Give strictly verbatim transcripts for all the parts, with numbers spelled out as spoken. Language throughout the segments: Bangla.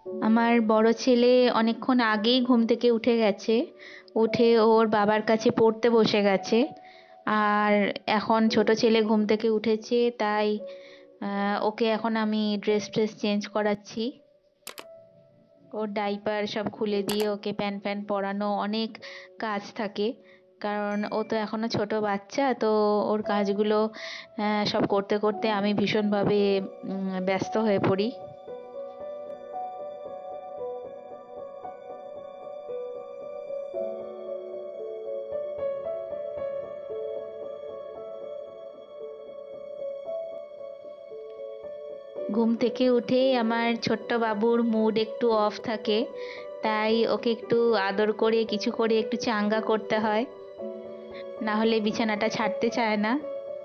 আমার বড় ছেলে অনেকক্ষণ আগেই ঘুম থেকে উঠে গেছে। উঠে ওর বাবার কাছে পড়তে বসে গেছে। আর এখন ছোট ছেলে ঘুম থেকে উঠেছে, তাই আহ, ওকে এখন আমি ড্রেস ট্রেস চেঞ্জ করাচ্ছি। ওর ডাইপার সব খুলে দিয়ে ওকে প্যান্ট প্যান্ট পরানো অনেক কাজ থাকে। কারণ ও তো এখনো ছোট বাচ্চা, তো ওর কাজগুলো আহ, সব করতে করতে আমি ভীষণভাবে উম, ব্যস্ত হয়ে পড়ি। ঘুম থেকে উঠেই আমার ছোট্ট বাবুর মুড একটু অফ থাকে, তাই ওকে একটু আদর করে কিছু করে একটু চাঙ্গা করতে হয়, না হলে বিছানাটা ছাড়তে চায় না।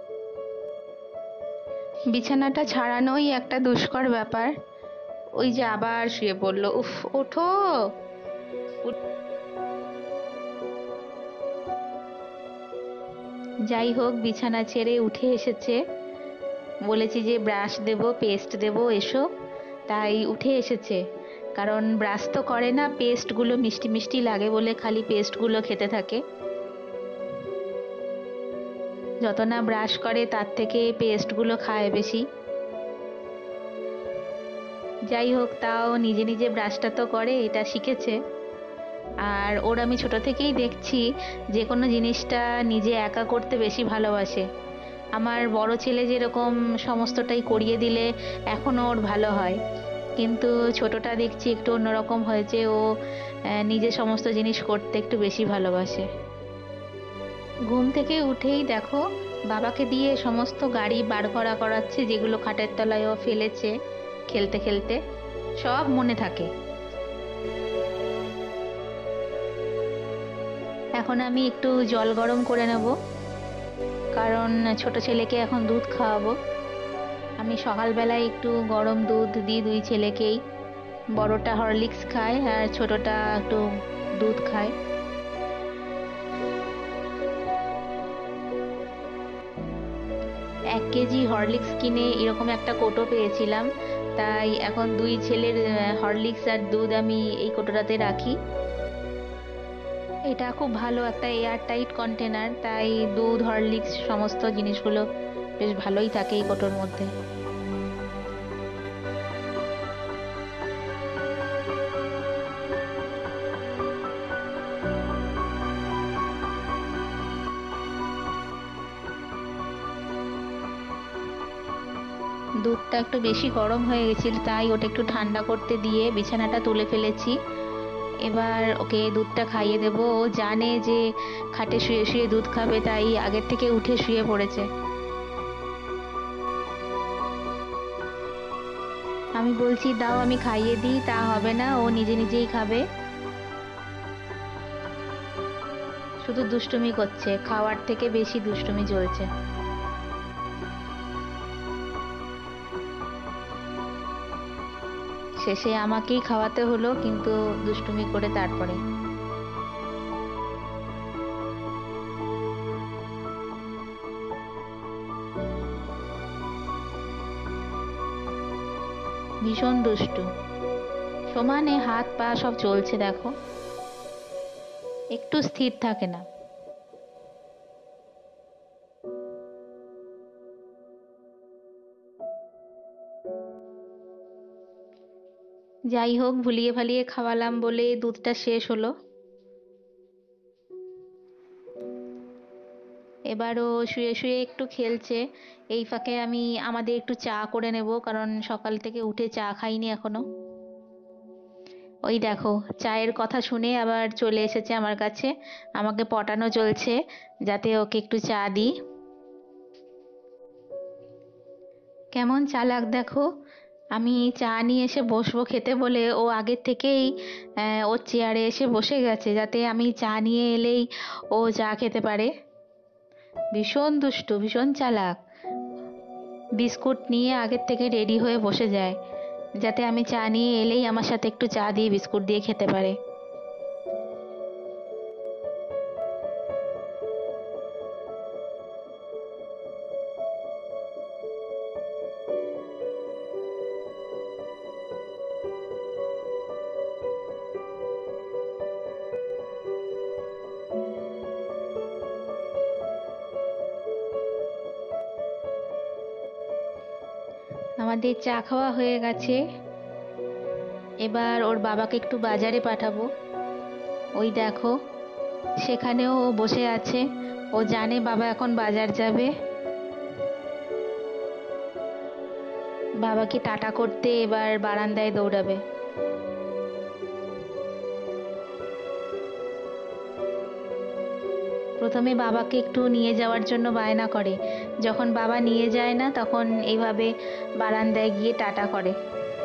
বিছানাটা ছাড়ানোই একটা দুষ্কর ব্যাপার। ওই যে আবার শুয়ে পড়লো, উফ, ওঠো। উঠ- যাই হোক, বিছানা ছেড়ে উঠে এসেছে। বলেছি যে ব্রাশ দেবো, পেস্ট দেবো, এসো। তাই উঠে এসেছে। কারণ ব্রাশ তো করে না, পেস্টগুলো মিষ্টি মিষ্টি লাগে বলে খালি পেস্টগুলো খেতে থাকে। যত না ব্রাশ করে তার থেকে পেস্টগুলো খায় বেশি। যাই হোক, তাও নিজে নিজে ব্রাশটা তো করে, এটা শিখেছে। আর ওর আমি ছোট থেকেই দেখছি যে কোনো জিনিসটা নিজে একা করতে বেশি ভালোবাসে। আমার বড় ছেলে যেরকম সমস্তটাই করিয়ে দিলে এখনো ওর ভালো হয়, কিন্তু ছোটটা দেখছি একটু অন্যরকম হয়েছে। ও আহ, নিজে সমস্ত জিনিস করতে একটু বেশি ভালোবাসে। ঘুম থেকে উঠেই দেখো, বাবাকে দিয়ে সমস্ত গাড়ি বার করা করাচ্ছে, যেগুলো খাটের তলায় ও ফেলেছে খেলতে খেলতে। সব মনে থাকে। এখন আমি একটু জল গরম করে নেব, কারণ ছোট ছেলেকে এখন দুধ খাওয়াবো। আমি সকালবেলায় একটু গরম দুধ দিই দুই ছেলেকেই। বড়টা হরলিক্স খায় আর ছোটটা একটু দুধ খায়। এক কেজি হরলিক্স কিনে এরকম একটা কোটো পেয়েছিলাম, তাই এখন দুই ছেলের হরলিক্স আর দুধ আমি এই কোটোটাতে রাখি। এটা খুব ভালো একটা এয়ার টাইট কন্টেনার, তাই দুধ হরলিক্স সমস্ত জিনিসগুলো বেশ ভালোই থাকে এই কোটোর মধ্যে। দুধটা একটু বেশি গরম হয়ে গেছিল, তাই ওটা একটু ঠান্ডা করতে দিয়ে বিছানাটা তুলে ফেলেছি। এবার ওকে দুধটা খাইয়ে দেবো। ও জানে যে খাটে শুয়ে শুয়ে দুধ খাবে, তাই আগের থেকে উঠে শুয়ে পড়েছে। আমি বলছি দাও আমি খাইয়ে দিই, তা হবে না, ও নিজে নিজেই খাবে। শুধু দুষ্টুমি করছে, খাওয়ার থেকে বেশি দুষ্টুমি চলছে। শেষে আমাকেই খাওয়াতে হলো, কিন্তু দুষ্টুমি করে তারপরে। ভীষণ দুষ্টু। সমানে হাত পা সব চলছে দেখো, একটু স্থির থাকে না। যাই হোক, ভুলিয়ে ভালিয়ে খাওয়ালাম বলে দুধটা শেষ হলো। এবারও শুয়ে শুয়ে একটু খেলছে। এই ফাঁকে আমি আমাদের একটু চা করে নেব, কারণ সকাল থেকে উঠে চা খাইনি এখনো। ওই দেখো, চায়ের কথা শুনে আবার চলে এসেছে আমার কাছে। আমাকে পটানো চলছে যাতে ওকে একটু চা দিই। কেমন চালাক দেখো, আমি চা নিয়ে এসে বসবো খেতে বলে ও আগের থেকেই আহ, ওর চেয়ারে এসে বসে গেছে, যাতে আমি চা নিয়ে এলেই ও চা খেতে পারে। ভীষণ দুষ্টু, ভীষণ চালাক। বিস্কুট নিয়ে আগের থেকে রেডি হয়ে বসে যায়, যাতে আমি চা নিয়ে এলেই আমার সাথে একটু চা দিয়ে বিস্কুট দিয়ে খেতে পারে। আমাদের চা খাওয়া হয়ে গেছে। এবার ওর বাবাকে একটু বাজারে পাঠাবো। ওই দেখো, সেখানেও ও বসে আছে। ও জানে বাবা এখন বাজার যাবে। বাবাকে টাটা করতে এবার বারান্দায় দৌড়াবে। প্রথমে বাবাকে একটু নিয়ে যাওয়ার জন্য বায়না করে, যখন বাবা নিয়ে যায় না তখন এইভাবে বারান্দায় গিয়ে টাটা করে।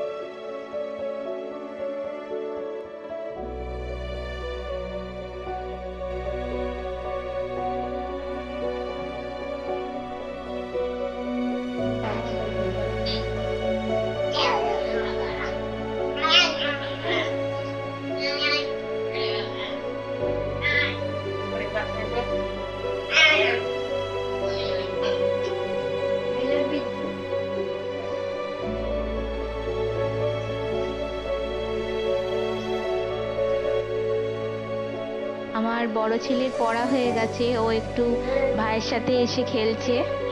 আমার বড় ছেলের পড়া হয়ে গেছে, ও একটু ভাইয়ের সাথে এসে খেলছে।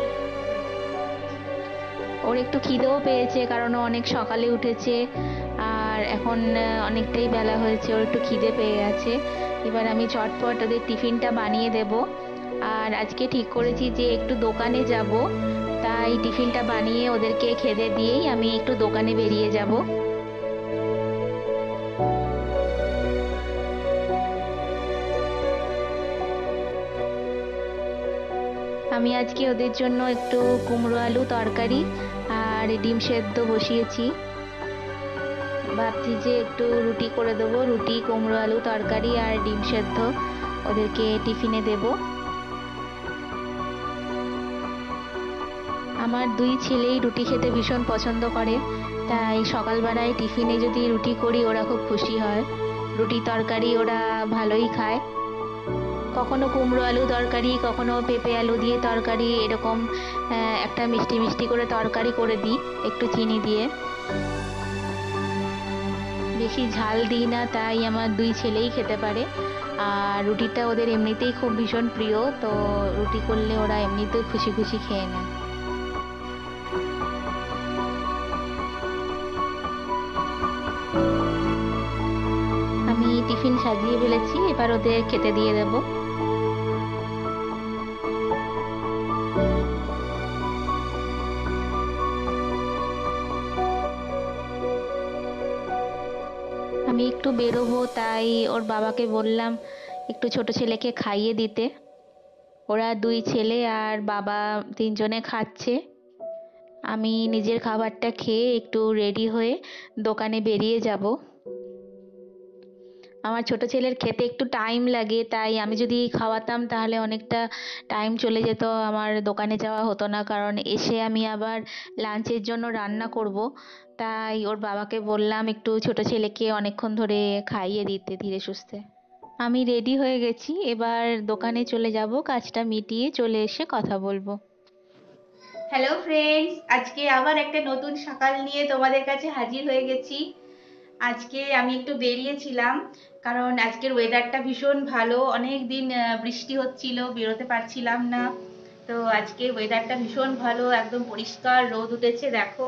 ওর একটু খিদেও পেয়েছে, কারণ ও অনেক সকালে উঠেছে আর এখন অনেকটাই বেলা হয়েছে, ওর একটু খিদে পেয়ে গেছে। এবার আমি চটপট ওদের টিফিনটা বানিয়ে দেব। আর আজকে ঠিক করেছি যে একটু দোকানে যাব, তাই টিফিনটা বানিয়ে ওদেরকে খেতে দিয়েই আমি একটু দোকানে বেরিয়ে যাব। আমি আজকে ওদের জন্য একটু কুমড়ো আলু তরকারি আর ডিম সেদ্ধ বসিয়েছি। ভাবছি যে একটু রুটি করে দেবো, রুটি কুমড়ো আলু তরকারি আর ডিম সেদ্ধ ওদেরকে টিফিনে দেব। আমার দুই ছেলেই রুটি খেতে ভীষণ পছন্দ করে, তাই সকালবেলায় টিফিনে যদি রুটি করি ওরা খুব খুশি হয়। রুটি তরকারি ওরা ভালোই খায়। কখনো কুমড়ো আলু তরকারি, কখনো পেঁপে আলু দিয়ে তরকারি, এরকম একটা মিষ্টি মিষ্টি করে তরকারি করে দিই একটু চিনি দিয়ে। বেশি ঝাল দিই না, তাই আমার দুই ছেলেই খেতে পারে। আর রুটিটা ওদের এমনিতেই খুব ভীষণ প্রিয়, তো রুটি করলে ওরা এমনিতেই খুশি খুশি খেয়ে নেয়। আমি টিফিন সাজিয়ে ফেলেছি, এবার ওদের খেতে দিয়ে দেবো। আমি একটু বেরোবো, তাই ওর বাবাকে বললাম একটু ছোট ছেলেকে খাইয়ে দিতে। ওরা দুই ছেলে আর বাবা তিনজনে খাচ্ছে। আমি নিজের খাবারটা খেয়ে একটু রেডি হয়ে দোকানে বেরিয়ে যাব। আমার ছোট ছেলের খেতে একটু টাইম লাগে, তাই আমি যদি খাওয়াতাম তাহলে অনেকটা টাইম চলে যেত, আমার দোকানে যাওয়া হতো না, কারণ এসে আমি আবার লাঞ্চের জন্য রান্না করব। তাই ওর বাবাকে বললাম একটু ছোট ছেলেকে অনেকক্ষণ ধরে খাইয়ে দিতে ধীরে সুস্থে। আমি রেডি হয়ে গেছি, এবার দোকানে চলে যাব, কাজটা মিটিয়ে চলে এসে কথা বলবো। হ্যালো ফ্রেন্ডস, আজকে আবার একটা নতুন সকাল নিয়ে তোমাদের কাছে হাজির হয়ে গেছি। আজকে আমি একটু বেরিয়েছিলাম, কারণ আজকের ওয়েদারটা ভীষণ ভালো। অনেক দিন বৃষ্টি হচ্ছিল, বেরোতে পারছিলাম না। তো আজকের ওয়েদারটা ভীষণ ভালো, একদম পরিষ্কার রোদ উঠেছে, দেখো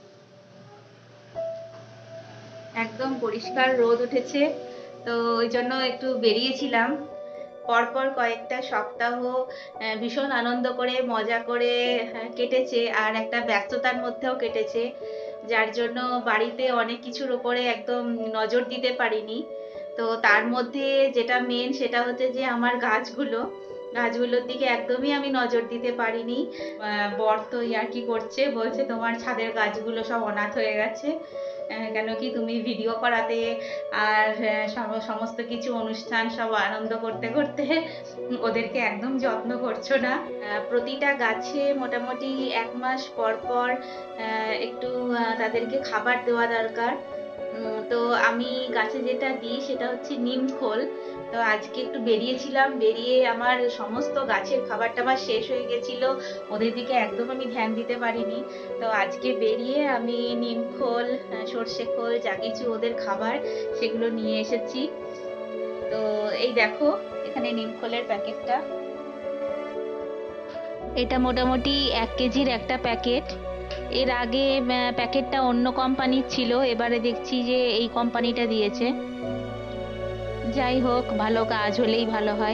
একদম পরিষ্কার রোদ উঠেছে। তো ওই জন্য একটু বেরিয়েছিলাম। পরপর কয়েকটা সপ্তাহ ভীষণ আনন্দ করে মজা করে কেটেছে, আর একটা ব্যস্ততার মধ্যেও কেটেছে, যার জন্য বাড়িতে অনেক কিছুর উপরে একদম নজর দিতে পারিনি। তো তার মধ্যে যেটা মেন সেটা হচ্ছে যে আমার গাছগুলো গাছগুলোর দিকে একদমই আমি নজর দিতে পারিনি। বর তো ইয়ার্কি করছে, বলছে তোমার ছাদের গাছগুলো সব অনাথ হয়ে গেছে, কেন কি তুমি ভিডিও করাতে আর সমস্ত কিছু অনুষ্ঠান সব আনন্দ করতে করতে ওদেরকে একদম যত্ন করছো না। প্রতিটা গাছে মোটামুটি এক মাস পর পর একটু তাদেরকে খাবার দেওয়া দরকার। তো আমি গাছে যেটা দিই সেটা হচ্ছে নিম খোল। তো আজকে একটু বেরিয়েছিলাম, বেরিয়ে আমার সমস্ত গাছের খাবার টাবার শেষ হয়ে গেছিল, ওদের দিকে একদম আমি ধ্যান দিতে পারিনি। তো আজকে বেরিয়ে আমি নিম খোল, সর্ষে খোল, যা কিছু ওদের খাবার সেগুলো নিয়ে এসেছি। তো এই দেখো এখানে নিম খোলের প্যাকেটটা। এটা মোটামুটি এক কেজির একটা প্যাকেট। এর আগে প্যাকেটটা অন্য কোম্পানির ছিল, এবারে দেখছি যে এই কোম্পানিটা দিয়েছে। যাই হোক, ভালো কাজ হলেই ভালো হয়।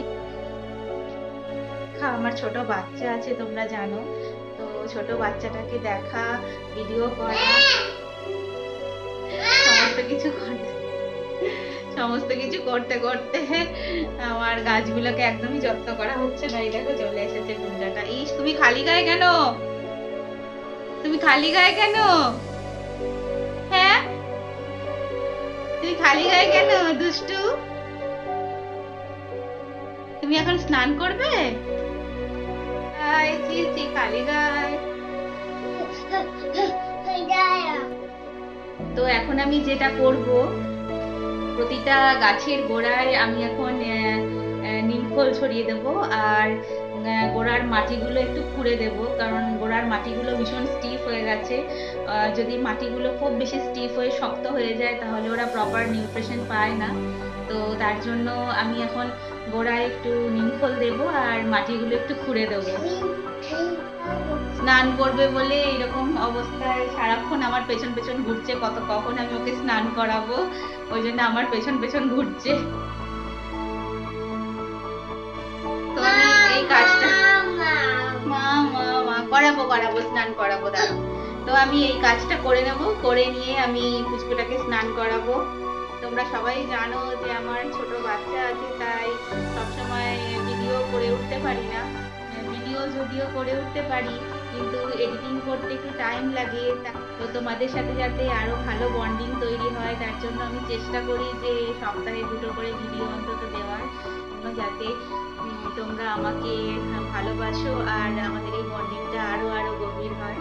আমার ছোট বাচ্চা আছে তোমরা জানো, তো ছোট বাচ্চাটাকে দেখা, ভিডিও করা, সমস্ত কিছু করতে সমস্ত কিছু করতে করতে আমার গাছগুলোকে একদমই যত্ন করা হচ্ছে না। এই দেখো চলে এসেছে গুঞ্জাটা। ইস, তুমি খালি গায়ে কেন? তুমি খালি গায়ে কেন? হ্যাঁ, তুমি খালি গায়ে কেন দুষ্টু? তুমি এখন স্নান করবে? খালি গায়ে। তো এখন আমি যেটা করব, প্রতিটা গাছের গোড়ায় আমি এখন নিমখোল ছড়িয়ে দেব আর গোড়ার মাটিগুলো একটু খুঁড়ে দেব, কারণ গোড়ার মাটিগুলো ভীষণ স্টিফ হয়ে গেছে। যদি মাটিগুলো খুব বেশি স্টিফ হয়ে শক্ত হয়ে যায় তাহলে ওরা প্রপার নিউট্রিশন পায় না। তো তার জন্য আমি এখন গোড়ায় একটু নিমখোল দেব আর মাটিগুলো একটু খুঁড়ে দেবো। স্নান করবে বলে এরকম অবস্থায় সারাক্ষণ আমার পেছন পেছন ঘুরছে, কত কখন আমি ওকে স্নান করাবো, ওই জন্য আমার পেছন পেছন ঘুরছে। তো আমি এই কাজটা মা মা মা করাবো করাবো স্নান করাবো দাঁড়াও। তো আমি এই কাজটা করে নেব, করে নিয়ে আমি পুচকুটাকে স্নান করাবো। তোমরা সবাই জানো যে আমার ছোট বাচ্চা আছে, তাই সবসময় ভিডিও করে উঠতে পারি না। ভিডিও যদিও করে উঠতে পারি কিন্তু এডিটিং করতে একটু টাইম লাগে। তো তোমাদের সাথে যাতে আরো ভালো বন্ডিং তৈরি হয় তার জন্য আমি চেষ্টা করি যে সপ্তাহে দুটো করে ভিডিও অন্তত দেওয়ার, যাতে তোমরা আমাকে ভালোবাসো আর আমাদের এই বন্ডিংটা আরো আরো গভীর হয়।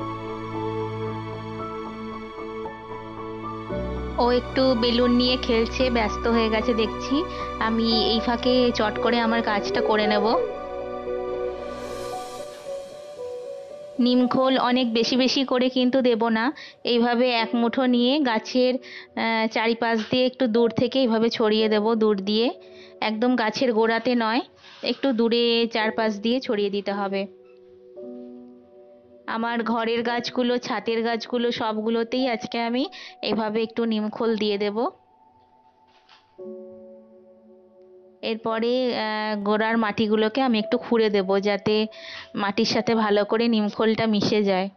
ও একটু বেলুন নিয়ে খেলছে, ব্যস্ত হয়ে গেছে দেখছি। আমি এই ফাঁকে চট করে আমার কাজটা করে নেব। নিমখোল অনেক বেশি বেশি করে কিন্তু দেব না, এইভাবে এক মুঠো নিয়ে গাছের চারিপাশ দিয়ে একটু দূর থেকে এইভাবে ছড়িয়ে দেব, দূর দিয়ে, একদম গাছের গোড়াতে নয়, একটু দূরে চারপাশ দিয়ে ছড়িয়ে দিতে হবে। আমার ঘরের গাছগুলো, ছাতের গাছগুলো সবগুলোতেই আজকে আমি এইভাবে একটু নিমখোল দিয়ে দেব। এরপরে গোড়ার মাটিগুলোকে আমি একটু খুঁড়ে দেব যাতে মাটির সাথে ভালো করে নিমখোলটা মিশে যায়।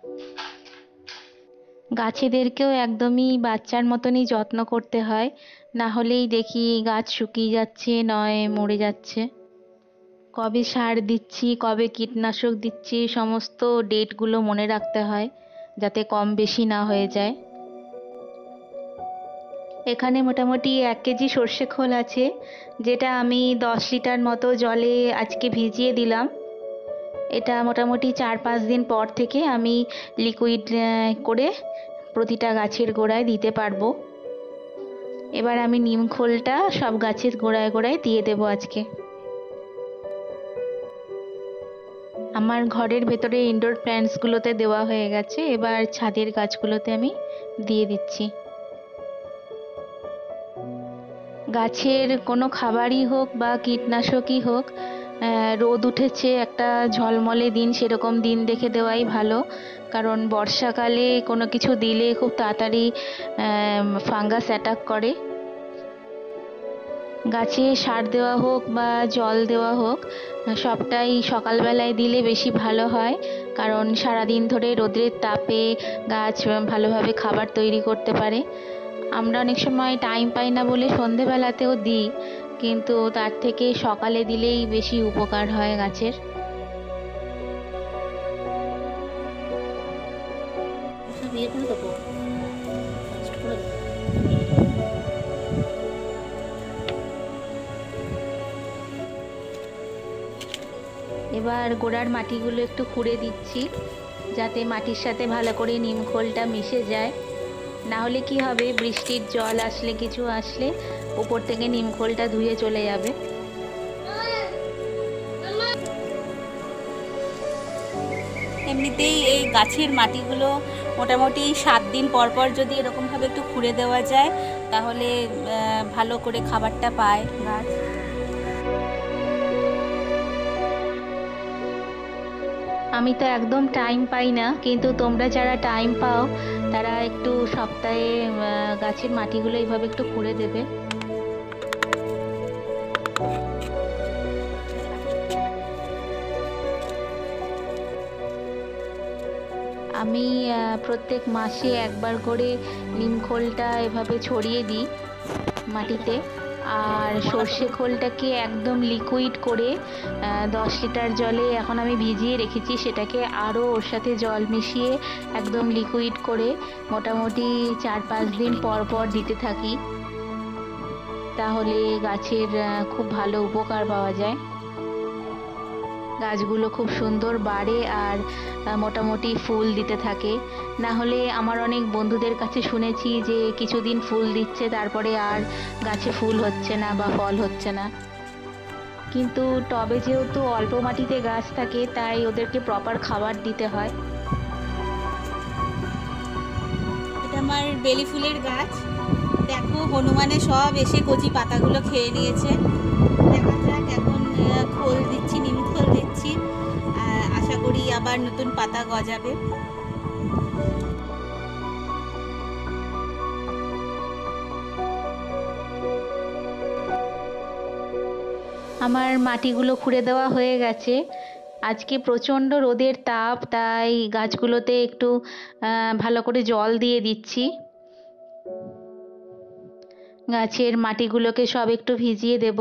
গাছেদেরকেও একদমই বাচ্চার মতনই যত্ন করতে হয়, না হলেই দেখি গাছ শুকিয়ে যাচ্ছে নয় মরে যাচ্ছে। কবে সার দিচ্ছি, কবে কীটনাশক দিচ্ছি সমস্ত ডেটগুলো মনে রাখতে হয় যাতে কম বেশি না হয়ে যায়। এখানে মোটামুটি এক কেজি সর্ষে খোল আছে, যেটা আমি দশ লিটার মতো জলে আজকে ভিজিয়ে দিলাম। এটা মোটামুটি চার পাঁচ দিন পর থেকে আমি লিকুইড করে প্রতিটা গাছের গোড়ায় দিতে পারবো। এবার আমি নিম খোলটা সব গাছের গোড়ায় গোড়ায় দিয়ে দেবো আজকে। আমার ঘরের ভেতরে ইনডোর প্ল্যান্টসগুলোতে দেওয়া হয়ে গেছে, এবার ছাদের গাছগুলোতে আমি দিয়ে দিচ্ছি। গাছের কোনো খাবারই হোক বা কীটনাশকই হোক, রোদ উঠেছে একটা ঝলমলে দিন, সেরকম দিন দেখে দেওয়াই ভালো, কারণ বর্ষাকালে কোনো কিছু দিলে খুব তাড়াতাড়ি ফাঙ্গাস অ্যাটাক করে। গাছে সার দেওয়া হোক বা জল দেওয়া হোক সবটাই সকালবেলায় দিলে বেশি ভালো হয়, কারণ সারাদিন ধরে রোদের তাপে গাছ ভালোভাবে খাবার তৈরি করতে পারে। আমরা অনেক সময় টাইম পাই না বলে সন্ধেবেলাতেও দিই, কিন্তু তার থেকে সকালে দিলেই বেশি উপকার হয় গাছের। এবার গোড়ার মাটিগুলো একটু খুঁড়ে দিচ্ছি যাতে মাটির সাথে ভালো করে নিমখোলটা মিশে যায়, না হলে কি হবে, বৃষ্টির জল আসলে কিছু আসলে উপর থেকে নিমখোলটা ধুয়ে চলে যাবে। এমনিতেই এই গাছের মাটিগুলো মোটামুটি সাত দিন পর পর যদি এরকমভাবে একটু খুঁড়ে দেওয়া যায় তাহলে ভালো করে খাবারটা পায় গাছ। আমি তো একদম টাইম পাই না, কিন্তু তোমরা যারা টাইম পাও তারা একটু সপ্তাহে আহ, গাছের মাটিগুলো এইভাবে একটু খুঁড়ে দেবে। আমি আহ, প্রত্যেক মাসে একবার করে নিম খোলটা এভাবে ছড়িয়ে দিই মাটিতে। আর সর্ষে খোলটাকে একদম লিকুইড করে আহ, দশ লিটার জলে এখন আমি ভিজিয়ে রেখেছি, সেটাকে আরও ওর সাথে জল মিশিয়ে একদম লিকুইড করে মোটামুটি চার পাঁচ দিন পর পর দিতে থাকি। তাহলে গাছের আহ, খুব ভালো উপকার পাওয়া যায়। গাছগুলো খুব সুন্দর বাড়ে আর আহ, মোটামুটি ফুল দিতে থাকে। না হলে আমার অনেক বন্ধুদের কাছে শুনেছি যে কিছুদিন ফুল দিচ্ছে, তারপরে আর গাছে ফুল হচ্ছে না বা ফল হচ্ছে না। কিন্তু টবে যেহেতু অল্প মাটিতে গাছ থাকে, তাই ওদেরকে প্রপার খাবার দিতে হয়। এটা আমার বেলি ফুলের গাছ। দেখো হনুমানে সব এসে কচি পাতাগুলো খেয়ে নিয়েছে। দেখা যাক, এখন আহ, খোল দিচ্ছি, নিম খোল দিচ্ছি। আহ, আশা করি আবার নতুন পাতা গজাবে। আমার মাটিগুলো খুঁড়ে দেওয়া হয়ে গেছে। আজকে প্রচণ্ড রোদের তাপ, তাই গাছগুলোতে একটু আহ, ভালো করে জল দিয়ে দিচ্ছি। গাছের মাটিগুলোকে সব একটু ভিজিয়ে দেব।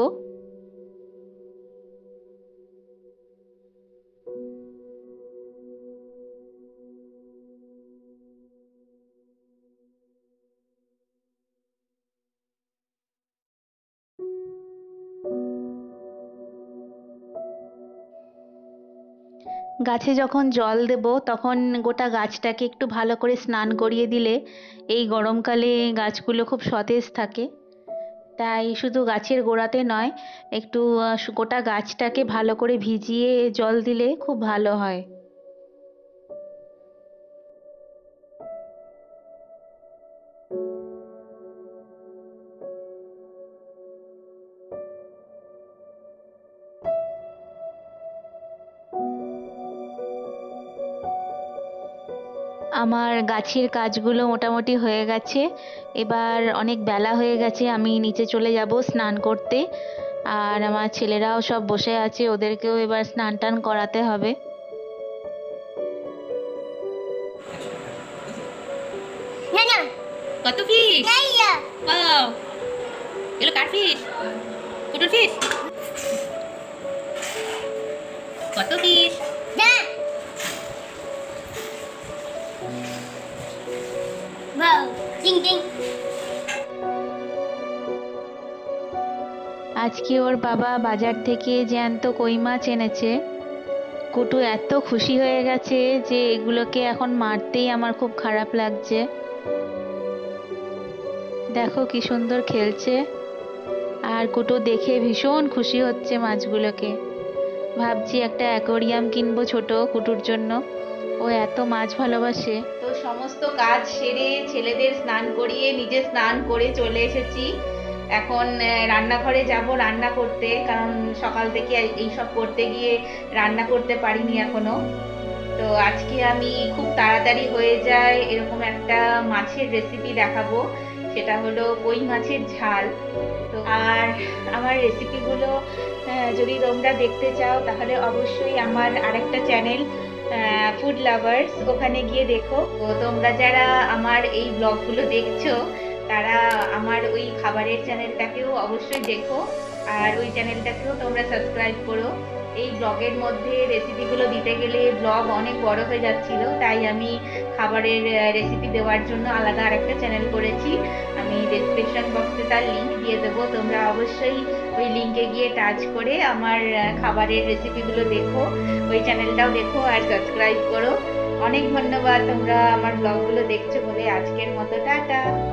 গাছে যখন জল দেব তখন গোটা গাছটাকে একটু ভালো করে স্নান করিয়ে দিলে এই গরমকালে গাছগুলো খুব সতেজ থাকে। তাই শুধু গাছের গোড়াতে নয়, একটু আহ, গোটা গাছটাকে ভালো করে ভিজিয়ে জল দিলে খুব ভালো হয়। আমার গাছের কাজগুলো মোটামুটি হয়ে গেছে। এবার অনেক বেলা হয়ে গেছে, আমি নিচে চলে যাব স্নান করতে। আর আমার ছেলেরাও সব বসে আছে, ওদেরকেও এবার স্নান টান করাতে হবে। না না, কত ফিস? ওয়াও, এগুলো কার ফিস? কুটুর ফিস? কত ফিস? ওয়াও, টিং টিং। আজকে ওর বাবা বাজার থেকে জ্যান্ত কই মাছ এনেছে। কুটু এত খুশি হয়ে গেছে যে এগুলোকে এখন মারতেই আমার খুব খারাপ লাগছে। দেখো কি সুন্দর খেলছে, আর কুটু দেখে ভীষণ খুশি হচ্ছে মাছগুলোকে। ভাবছি একটা অ্যাকোরিয়াম কিনবো ছোট কুটুর জন্য, ও এত মাছ ভালোবাসে। তো সমস্ত কাজ সেরে ছেলেদের স্নান করিয়ে নিজে স্নান করে চলে এসেছি। এখন আহ, রান্নাঘরে যাব রান্না করতে, কারণ সকাল থেকে এইসব করতে গিয়ে রান্না করতে পারিনি এখনো। তো আজকে আমি খুব তাড়াতাড়ি হয়ে যায় এরকম একটা মাছের রেসিপি দেখাবো, সেটা হলো কই মাছের ঝাল। তো আর আমার রেসিপিগুলো যদি তোমরা দেখতে চাও তাহলে অবশ্যই আমার আরেকটা চ্যানেল ফুড লাভার্স, ওখানে গিয়ে দেখো। তো তোমরা যারা আমার এই ব্লগগুলো দেখছো তারা আমার ওই খাবারের চ্যানেলটাকেও অবশ্যই দেখো, আর ওই চ্যানেলটাকেও তোমরা সাবস্ক্রাইব করো। এই ব্লগের মধ্যে রেসিপিগুলো দিতে গেলে ব্লগ অনেক বড় হয়ে যাচ্ছিল, তাই আমি খাবারের রেসিপি দেওয়ার জন্য আলাদা আরেকটা চ্যানেল করেছি। আমি ডেসক্রিপশন বক্সে তার লিঙ্ক দিয়ে দেবো, তোমরা অবশ্যই ওই লিঙ্কে গিয়ে টাচ করে আমার খাবারের রেসিপিগুলো দেখো, ওই চ্যানেলটাও দেখো আর সাবস্ক্রাইব করো। অনেক ধন্যবাদ তোমরা আমার ব্লগগুলো দেখছো বলে। আজকের মতো টাটা।